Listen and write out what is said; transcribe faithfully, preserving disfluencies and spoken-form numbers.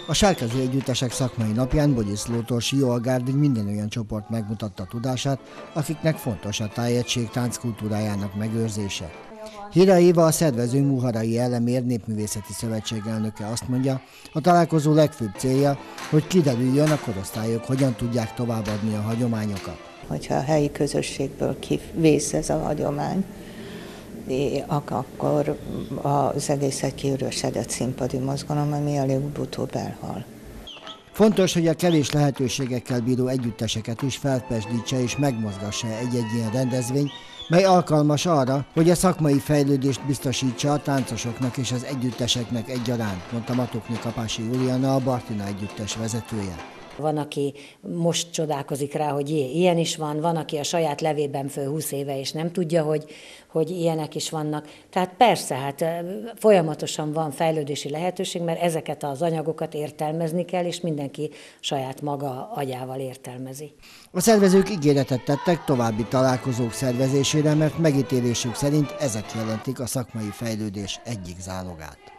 A Sárkázó Együttesek szakmai napján Bogyiszlótól Sióalgárdig minden olyan csoport megmutatta tudását, akiknek fontos a tájegység tánckultúrájának megőrzése. Hira Éva, a szervező Muharai Elemér Népművészeti Szövetség elnöke azt mondja, a találkozó legfőbb célja, hogy kiderüljön, a korosztályok hogyan tudják továbbadni a hagyományokat. Hogyha a helyi közösségből kivész ez a hagyomány, akkor az egész egy kiürösedett színpadi mozgalom, ami előbb-utóbb elhal. Fontos, hogy a kevés lehetőségekkel bíró együtteseket is felpesdítse és megmozgassa egy-egy ilyen rendezvény, mely alkalmas arra, hogy a szakmai fejlődést biztosítsa a táncosoknak és az együtteseknek egyaránt, mondta Matokné Kapási Juliana, a Bartina Együttes vezetője. Van, aki most csodálkozik rá, hogy jé, ilyen is van, van, aki a saját levében föl húsz éve, és nem tudja, hogy, hogy ilyenek is vannak. Tehát persze, hát folyamatosan van fejlődési lehetőség, mert ezeket az anyagokat értelmezni kell, és mindenki saját maga agyával értelmezi. A szervezők ígéretet tettek további találkozók szervezésére, mert megítélésük szerint ezek jelentik a szakmai fejlődés egyik zálogát.